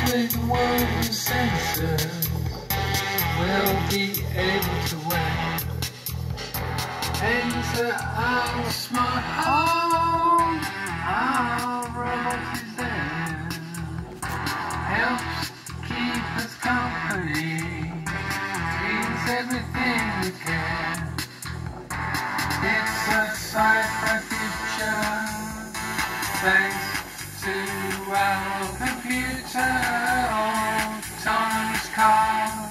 with woven sensors will be able to wear. Enter our smart home, our robot is there, helps keep us company, means everything we can. It's a sci-fi future, thanks to our computer, autonomous cars,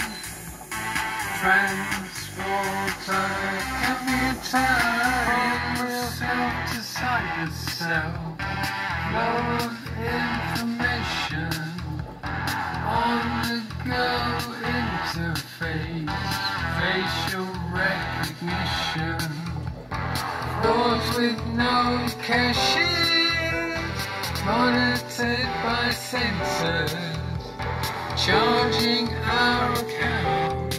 transporter, commuter, from self to side itself, flow of information, on-the-go interface, facial recognition, thoughts with no caches, monitored by sensors, charging our account,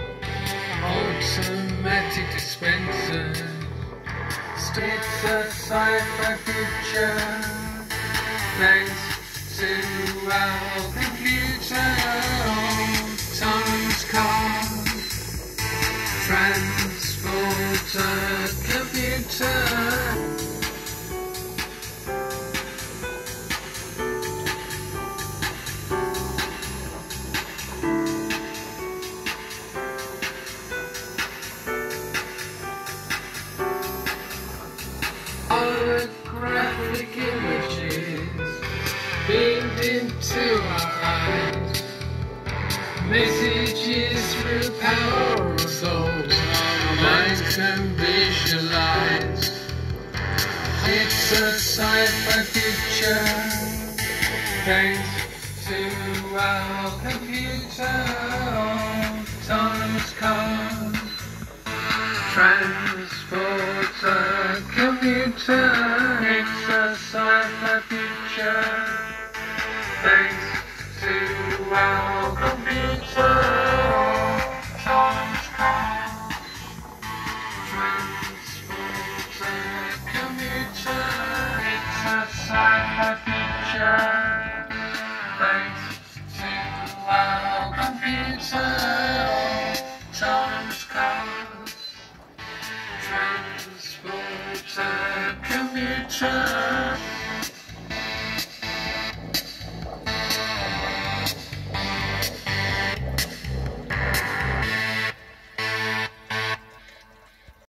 automatic dispensers. It's a sci-fi future, thanks to our computer, autonomous cars, transporter, computer. Holographic images beamed into our eyes, messages through power of souls our minds can visualize. It's a sci-fi future, thanks to our computer, autonomous cars, transporter, commuter. It's a sci-fi future, thanks to our computer, autonomous cars, transporter, commuter. It's a sci-fi future, thanks to our computer, autonomous cars, transporter, commuter.